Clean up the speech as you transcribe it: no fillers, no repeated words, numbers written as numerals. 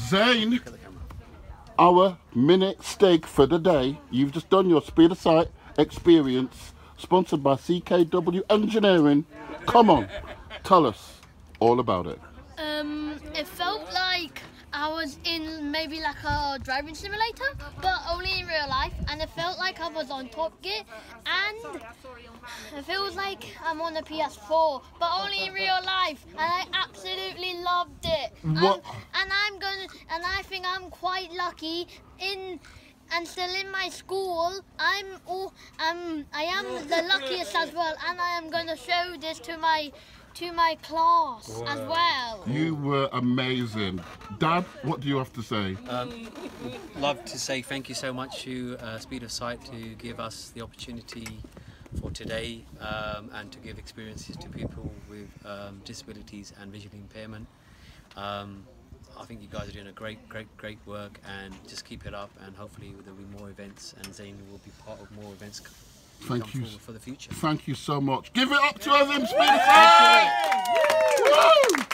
Zain, our minute steak for the day. You've just done your speed of sight experience, sponsored by CKW Engineering. Come on, tell us all about it. It felt like I was in maybe like a driving simulator, but only in real life, and it felt like I was on Top Gear, and it feels like I'm on a PS4, but only in real life, and I absolutely loved it. What? And I think I'm quite lucky and still in my school. I am the luckiest as well, and I am going to show this to my class as well. You were amazing. Dad, what do you have to say? Love to say thank you so much to Speed of Sight to give us the opportunity for today and to give experiences to people with disabilities and visual impairment. I think you guys are doing a great work, and just keep it up, and hopefully there'll be more events, and Zain will be part of more events Thank you for the future. Thank you so much. Give it up to us in Speed of Sight.